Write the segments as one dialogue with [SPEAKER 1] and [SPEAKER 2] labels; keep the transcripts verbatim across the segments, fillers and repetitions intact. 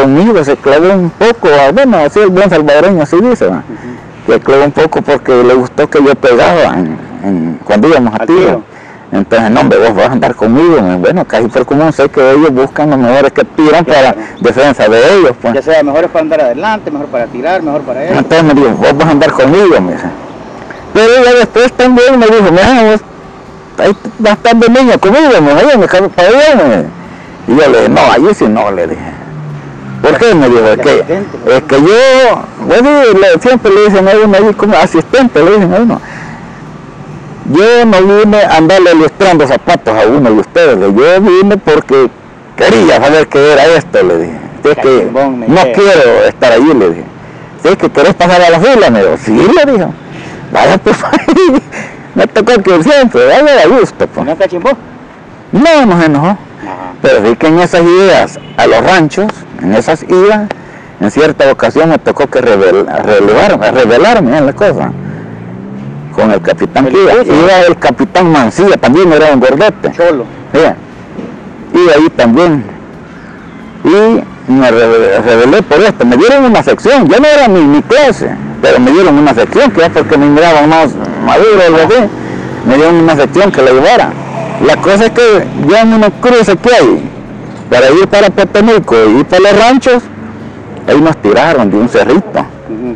[SPEAKER 1] conmigo, se clavó un poco, bueno, así el buen salvadoreño así dice, ¿va? Uh-huh. Se clavó un poco porque le gustó que yo pegaba en, en, cuando íbamos a tiro. Entonces, no, hombre, vos vas a andar conmigo. Bueno, casi por común sé que ellos buscan los mejores que tiran ya, para ¿no? defensa de ellos. Pues.
[SPEAKER 2] Ya sea mejores para andar adelante, mejor para tirar, mejor para ellos.
[SPEAKER 1] Entonces me dijo, vos vas a andar conmigo, me dice. Pero ya después también me dijo, mira, vos ahí vas a estar de niña conmigo, me dijo, me cago para allá. Y yo le dije, no, allí sí no, le dije. ¿Por qué? Me dijo, es que, es que yo, bueno, siempre le dicen a uno ahí como asistente, le dicen a uno. Yo no vine a andarle ilustrando zapatos a uno de ustedes, yo vine porque quería saber qué era esto, le dije. Es que no quiero estar allí, le dije. ¿Es que querés pasar a la fila? Me dijo, sí, le dijo. Vaya, pues, me tocó que siempre, vaya a gusto. Pues.
[SPEAKER 2] ¿No cachimbó?
[SPEAKER 1] No, no se enojó. Ajá. Pero sí que en esas ideas a los ranchos, en esas idas, en cierta ocasión me tocó que revel, revelarme, revelarme en la cosa. Con el capitán que iba, iba el capitán Mancilla, también era un gordote.
[SPEAKER 2] Cholo.
[SPEAKER 1] Sí. Y ahí también. Y me rebelé por esto. Me dieron una sección, ya no era mi, mi clase, pero me dieron una sección, que es porque me miraban más maduro o algo así. Me dieron una sección que la llevara. La cosa es que ya en unos cruces que hay, para ir para Potemilco y ir para los ranchos, ahí nos tiraron de un cerrito, uh-huh.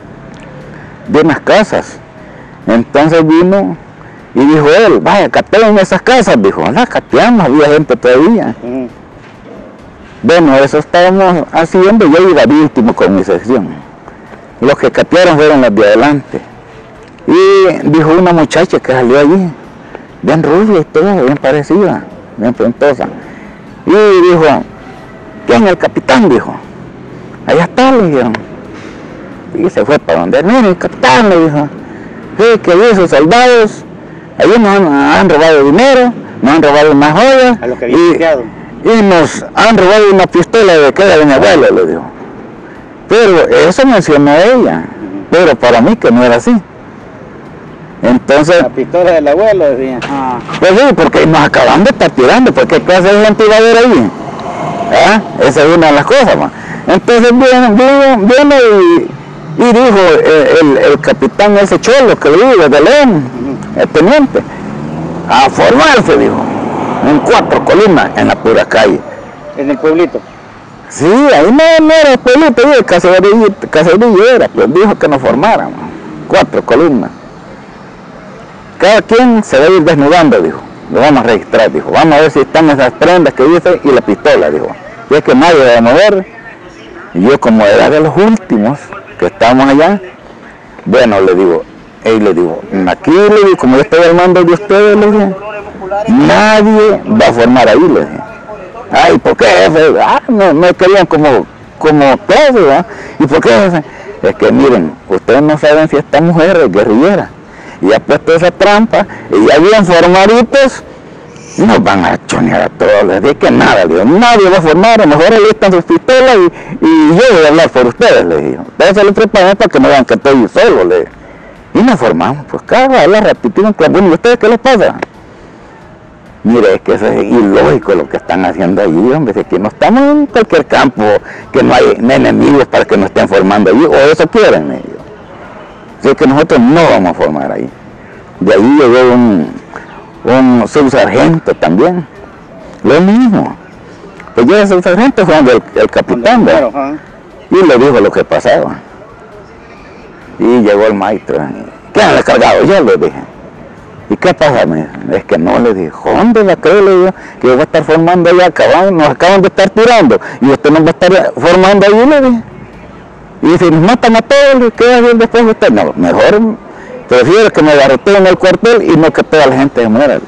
[SPEAKER 1] de unas casas. Entonces vino y dijo él, vaya, cateen esas casas, dijo, las cateamos, había gente todavía. Uh-huh. Bueno, eso estábamos haciendo, yo iba de último con mi sección. Los que catearon fueron los de adelante. Y dijo una muchacha que salió allí, bien rubia y todo, bien parecida, bien frontosa. Y dijo, ¿quién es el capitán? Dijo, allá está, le dijeron. Y se fue para donde, mire, el capitán, le dijo. Sí, que esos soldados, allí nos han, han robado dinero, nos han robado unas joyas
[SPEAKER 2] a lo que había
[SPEAKER 1] y, y nos han robado una pistola de que era de mi abuelo, le dijo. Pero eso mencionó ella, pero para mí que no era así. Entonces,
[SPEAKER 2] la pistola del abuelo, decía.
[SPEAKER 1] Ah. Pues sí, porque nos acaban de estar tirando, porque ¿qué clase de gente iba a ver ahí? ¿Ah? Esa es una de las cosas, man. Entonces viene, viene, viene y... Y dijo el, el, el capitán ese cholo que vive de León, uh-huh. el teniente, a formarse, dijo, en cuatro columnas en la pura calle.
[SPEAKER 2] ¿En el pueblito?
[SPEAKER 1] Sí, ahí no, no era el pueblito, el caserío, caserío era, pues dijo que nos formaran, cuatro columnas. Cada quien se debe ir desnudando, dijo, lo vamos a registrar, dijo, vamos a ver si están esas prendas que dice y la pistola, dijo. Y es que nadie va a mover, y yo como era de los últimos, que estábamos allá, bueno, le digo, y le digo, aquí le digo, como yo estoy al mando de ustedes, le dije, nadie va a formar ahí, le dije. Ay, ¿por qué, jefe? Ah, me, me querían como, como todo, ¿verdad? ¿Y por qué, jefe? Es que miren, ustedes no saben si esta mujer es guerrillera, y ha puesto esa trampa, y ya bien formaditos, nos van a chonear a todos, les dije que nada, le digo, nadie va a formar, a lo mejor listan sus pistolas y, y yo voy a hablar por ustedes, le digo. Ustedes se lo preparan para que no vean que estoy solo, le digo. Y nos formamos, pues cada vez repitiendo, bueno, ¿y ustedes qué les pasa? Mire, es que eso es ilógico lo que están haciendo allí, hombre, es que no estamos en cualquier campo, que no hay enemigos para que nos estén formando allí, o eso quieren ellos. Así que nosotros no vamos a formar ahí. De ahí llegó un... un subsargento también, lo mismo. Pues yo el subsargento fue el, el capitán, ¿verdad? Y le dijo lo que pasaba. Y llegó el maestro, ¿quién le ha cargado? Yo le dije. ¿Y qué pasa? Me, es que no, le dije, ¿dónde la creo? Le digo, que yo voy a estar formando allá, acaban, nos acaban de estar tirando, y usted nos va a estar formando allí, le dije. Y si nos matan a todos, ¿qué va a hacer después de usted? No, mejor... prefiero que me garroteen en el cuartel y no que toda la gente se muera.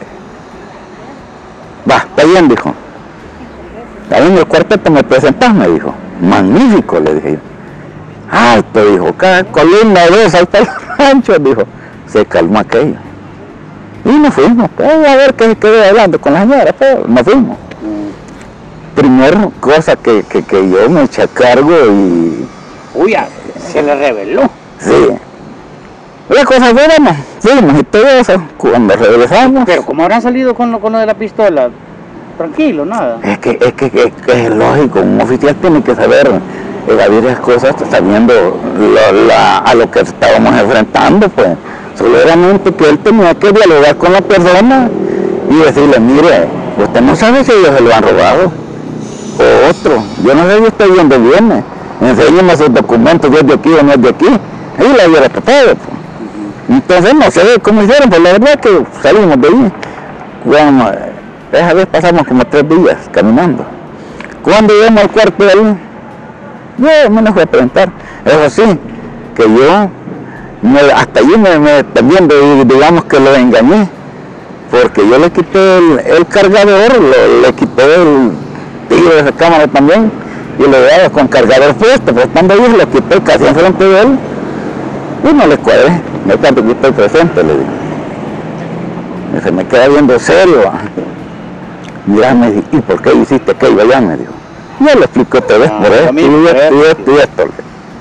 [SPEAKER 1] Va, está bien, dijo. Ahí en el cuartel te me presentás, me dijo. Magnífico, le dije. Alto, dijo, cada columna de dos, ahí está el rancho, dijo. Se calmó aquello. Y nos fuimos, pues, a ver qué se quedó hablando con la señora, pero nos fuimos. Mm. Primera cosa que, que, que yo me eché a cargo y...
[SPEAKER 2] Uy, se le reveló.
[SPEAKER 1] Sí. Las cosas buenas, fuimos y todo eso, cuando regresamos.
[SPEAKER 2] Pero ¿cómo habrán salido con lo, con lo de la pistola? tranquilo, nada.
[SPEAKER 1] Es que es, que, es, que es lógico, un oficial tiene que saber evadir las cosas sabiendo lo, la, a lo que estábamos enfrentando, pues. Solamente que él tenía que dialogar con la persona y decirle, mire, usted no sabe si ellos se lo han robado, o otro, yo no sé si usted de dónde viene, enséñeme sus documentos, si es de aquí o no es de aquí, ahí la hubiera tratado, pues. Entonces no sé cómo hicieron, pero la verdad es que salimos de ahí. Bueno, esa vez pasamos como tres días caminando. Cuando llegamos al cuartel, yo me lo fui a presentar. Eso sí, que yo me, hasta allí me, me, también digamos que lo engañé, porque yo le quité el, el cargador, lo, le quité el tiro de esa cámara también, y lo dejaba con cargador puesto, pues cuando yo lo quité casi enfrente de él, y no le cuadré, me tanto que estoy presente, le digo. Y se me queda viendo serio. Mira, me dijo, ¿y por qué hiciste aquello allá? Me dijo. Yo le explico otra vez,
[SPEAKER 2] Ah,
[SPEAKER 1] por esto,
[SPEAKER 2] mí,
[SPEAKER 1] y
[SPEAKER 2] por
[SPEAKER 1] esto, y
[SPEAKER 2] esto.
[SPEAKER 1] esto, y esto.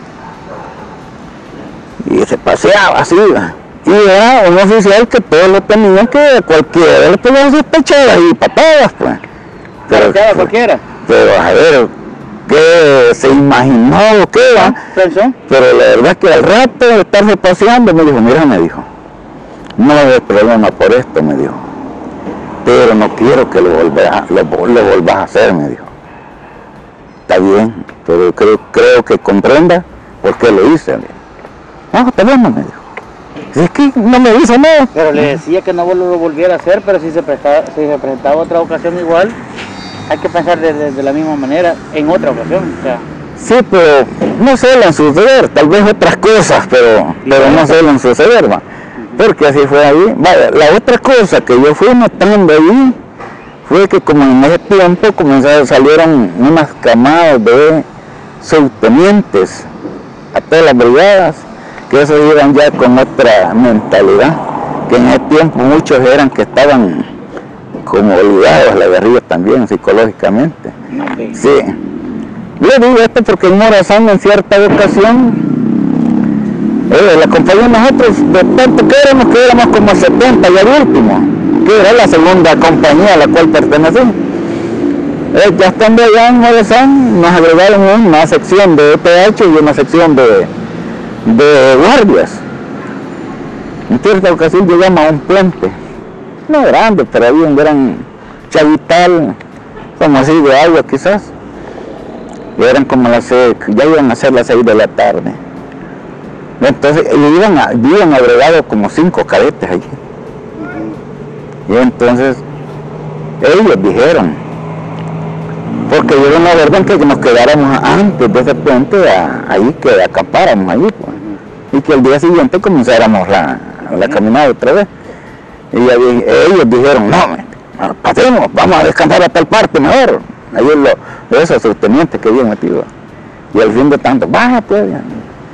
[SPEAKER 1] Y se paseaba así, ¿va? Y era un oficial que todos lo tenían, que cualquiera le podían sospechar y patadas, pues.
[SPEAKER 2] Pero queda cualquiera.
[SPEAKER 1] Pero a ver, ¿qué se imaginó o qué va?
[SPEAKER 2] ¿Pensó?
[SPEAKER 1] Pero la verdad que al rato de estarse paseando me dijo, mira, me dijo, no hay problema por esto, me dijo, pero no quiero que lo volvas, lo, lo volvas a hacer, me dijo. Está bien, pero creo, creo que comprenda por qué lo hice, me dijo. No, está bien, me dijo. Si es que no me hizo nada.
[SPEAKER 2] Pero le decía que no lo volviera a hacer, pero si se, prestaba, si se presentaba otra ocasión igual, hay que pensar de, de, de la misma manera en otra ocasión. O sea.
[SPEAKER 1] Sí, pero no suelen suceder, tal vez otras cosas, pero, pero no suelen suceder, va. Porque así fue ahí. Vaya, la otra cosa que yo fui notando ahí fue que como en ese tiempo comenzaron, salieron unas camadas de subtenientes a todas las brigadas, que esos iban ya con otra mentalidad, que en ese tiempo muchos eran que estaban como ligados a la guerrilla también psicológicamente. Sí. Le digo esto porque en Morazán en cierta ocasión eh, la compañía nosotros de tanto que éramos, que éramos como setenta y al último, que era la segunda compañía a la cual pertenecí. Eh, ya estando allá en Morazán nos agregaron una sección de E P H y una sección de, de guardias. En cierta ocasión llegamos a un puente, no grande, pero había un gran chavital, como así de agua quizás. Y eran como las seis, ya iban a ser las seis de la tarde. Entonces, iban, a, iban agregados como cinco cadetes allí. Y entonces, ellos dijeron, porque dieron la orden que nos quedáramos antes de ese puente, a, ahí que acampáramos allí, pues, y que el día siguiente comenzáramos la, la caminada otra vez. Y ellos dijeron, no, pasemos, vamos a descansar a tal parte mejor. Ahí los, esos subtenientes que habían metido. Y al fin de tanto, baja pues. Ya.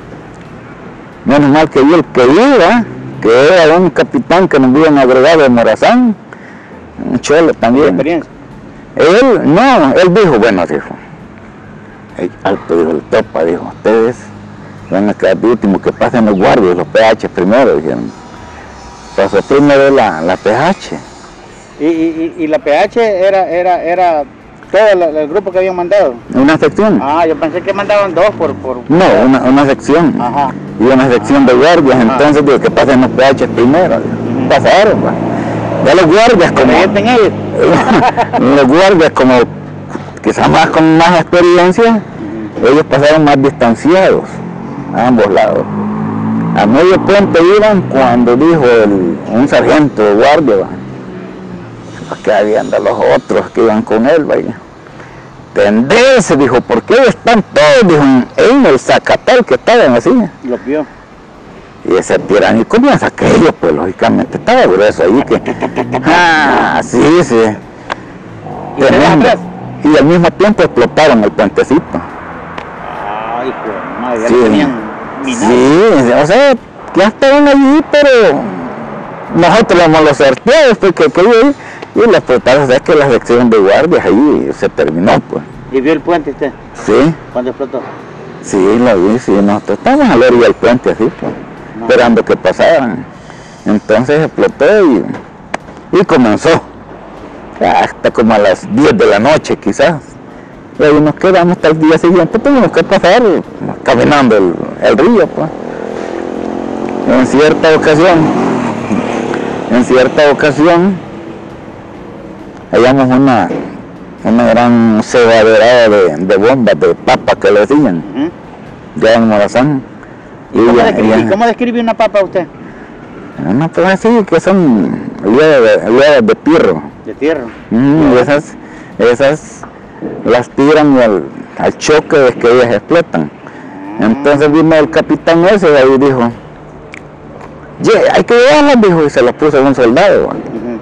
[SPEAKER 1] Menos mal que yo el que iba, que era un capitán que nos habían agregado de Morazán, un cholo también.
[SPEAKER 2] ¿Experiencia?
[SPEAKER 1] Él, no, él dijo, bueno, dijo, el alto, dijo, el topa, dijo, ustedes van a quedar de último, que pasen los guardias, los P H primero, dijeron. Pasó primero la, la P H.
[SPEAKER 2] ¿Y, y, y la P H era, era, era todo el, el grupo que habían mandado?
[SPEAKER 1] Una sección.
[SPEAKER 2] Ah, yo pensé que mandaban dos por... por...
[SPEAKER 1] No, una, una sección.
[SPEAKER 2] Ajá.
[SPEAKER 1] Y una sección de guardias,
[SPEAKER 2] Ajá.
[SPEAKER 1] entonces digo que pasen los P H primero. Uh-huh. Pasaron, pues. Ya los guardias como...
[SPEAKER 2] ellos?
[SPEAKER 1] Los guardias como quizás más con más experiencia, uh-huh. Ellos pasaron más distanciados a ambos lados. A medio puente iban cuando dijo el, un sargento de guardia, que habían de los otros que iban con él, vaya. Tenderse, dijo, ¿por qué están todos? Dijo, en el zacatal que estaban así.
[SPEAKER 2] Lo vio.
[SPEAKER 1] Y ese tirán, y comienza aquello, pues lógicamente estaba grueso ahí que. Ah, sí, sí.
[SPEAKER 2] ¿Y,
[SPEAKER 1] Tremendo. Y al mismo tiempo explotaron el puentecito.
[SPEAKER 2] Ay, pues, madre, ya
[SPEAKER 1] sí.
[SPEAKER 2] lo tenían.
[SPEAKER 1] Sí, o sea, ya estaban allí, pero nosotros éramos los certeros, porque aquello y la explotaron, o sea, que la sección de guardias ahí se terminó, pues.
[SPEAKER 2] ¿Y vio el puente usted?
[SPEAKER 1] Sí.
[SPEAKER 2] ¿Cuándo explotó?
[SPEAKER 1] Sí, lo vi, sí, nosotros estábamos a la orilla del puente así, pues, no. Esperando que pasaran. Entonces explotó y, y comenzó. hasta como a las diez de la noche quizás. Y ahí nos quedamos hasta el día siguiente, tuvimos que pasar caminando el, el río, pues. En cierta ocasión, en cierta ocasión, hallamos una, una gran cebadera de, de bombas, de papas que le decían, uh-huh. ya en Morazán.
[SPEAKER 2] ¿Y ¿Cómo, ya, describe, ya, ¿Cómo describe una papa usted?
[SPEAKER 1] Una papa así, que son liadas de pirro.
[SPEAKER 2] De tierra.
[SPEAKER 1] Mm, esas, esas las tiran al, al choque de que ellas explotan. Mm. Entonces vino el capitán ese y ahí dijo, yeah, hay que llevarlas, dijo, y se las puso a un soldado. Uh-huh.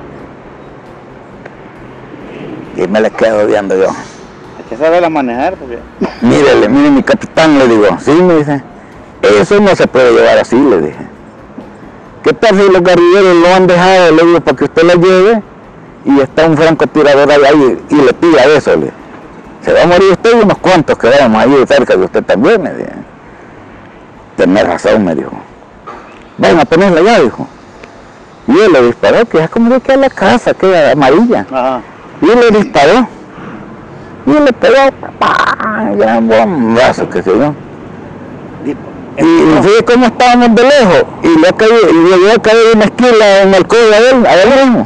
[SPEAKER 1] Y me les quedo viendo yo.
[SPEAKER 2] Hay que saberla manejar. Porque...
[SPEAKER 1] Mírele, mire mi capitán, le digo, sí, me dice, eso no se puede llevar así, le dije. ¿Qué tal si los guerrilleros lo han dejado, le digo, para que usted la lleve y está un francotirador ahí y, y le pida eso, le se va a morir usted y unos cuantos que vamos ahí cerca de usted también, me dije. Tenés razón, me dijo. Vayan a ponerla ya, dijo. Y él le disparó, que es como de que a la casa, que era amarilla. Ajá. Y él le disparó. Y él le pegó, ¡pam! Gran bombazo, que se yo. Y, y fíjate cómo estábamos de lejos. Y le caí, y llegó a caer una esquila en el cuello de él, a él mismo.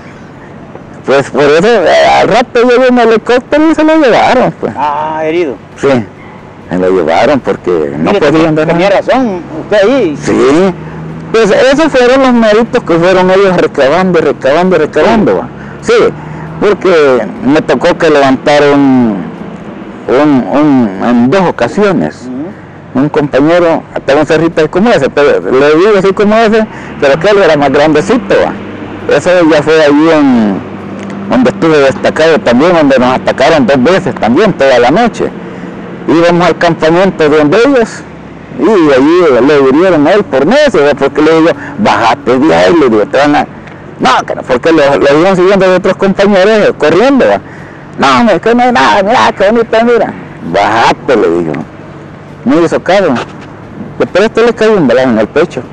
[SPEAKER 1] Pues por eso, al rato llegó un helicóptero y se lo llevaron, pues.
[SPEAKER 2] Ah, herido.
[SPEAKER 1] Sí, se lo llevaron porque no
[SPEAKER 2] Mire,
[SPEAKER 1] podían dar
[SPEAKER 2] tenía razón, usted ahí.
[SPEAKER 1] Sí, pues esos fueron los méritos que fueron ellos recabando, recabando, recabando. Sí, porque me tocó que levantar un, un, un en dos ocasiones. Uh-huh. Un compañero, hasta un cerrito como ese, pero le digo así como ese, pero que él era más grandecito. ¿Va? Eso ya fue allí en... donde estuve destacado también, donde nos atacaron dos veces también, toda la noche. Íbamos al campamento donde ellos, y allí le hirieron a él por necio, porque le digo, bájate de ahí, le digo, te van a... No, que no, porque lo, lo iban siguiendo de otros compañeros corriendo, ¿va? No, es que no hay nada, mira, qué bonito, mira. Bájate, le digo. Me hizo caso. Después esto le cayó un balazo en el pecho.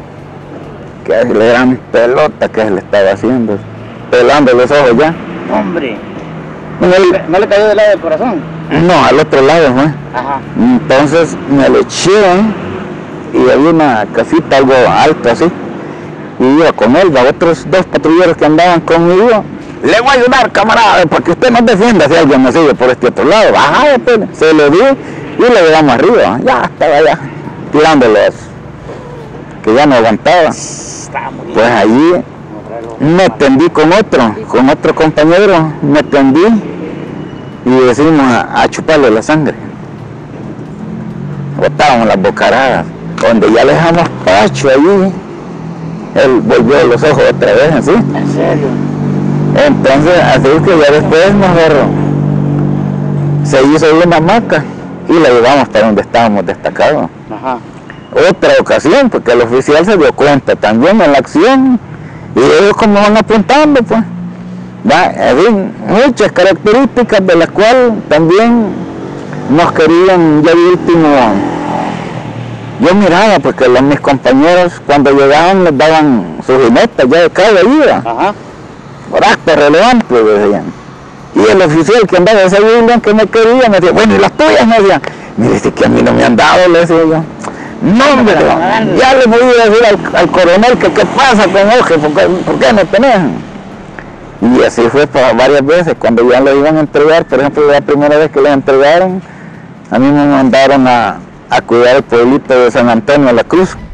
[SPEAKER 1] Que es la gran pelota que se le estaba haciendo. Pelando los ojos ya.
[SPEAKER 2] Hombre. El, ¿No le cayó del lado del corazón?
[SPEAKER 1] No, al otro lado, ¿no? Ajá. Entonces me lo eché y había una casita algo alta así. Y iba con él, a otros dos patrulleros que andaban conmigo. Le voy a ayudar, camarada, para que usted nos defienda si alguien me sigue por este otro lado. Ajá, pues, se lo di y le llegamos arriba. Ya estaba ya tirándoles, que ya no aguantaba. Pues allí me tendí con otro, con otro compañero, me tendí y decimos a, a chuparle la sangre. Botábamos las bocaradas, donde ya le dejamos pacho allí, él volvió los ojos otra vez así.
[SPEAKER 2] ¿En serio?
[SPEAKER 1] Entonces, así que ya después mejor se hizo una hamaca y la llevamos hasta donde estábamos destacados. Ajá. Otra ocasión, porque el oficial se dio cuenta también en la acción. Y ellos como van apuntando, pues, va, hay muchas características de las cuales también nos querían ya de último. Yo miraba, porque los, mis compañeros cuando llegaban les daban sus jinetas ya de cada vida. Ajá. Por acto relevante, decían. Y el oficial que andaba ese William que me quería, me decía, bueno, ¿y las tuyas? Me decían, mire, dice que a mí no me han dado, le decía yo. No, hombre, ya le voy a decir al, al coronel que qué pasa con Jorge, ¿por qué, ¿por qué no tenés? Y así fue para varias veces, cuando ya lo iban a entregar, por ejemplo, la primera vez que lo entregaron, a mí me mandaron a, a cuidar el pueblito de San Antonio de la Cruz.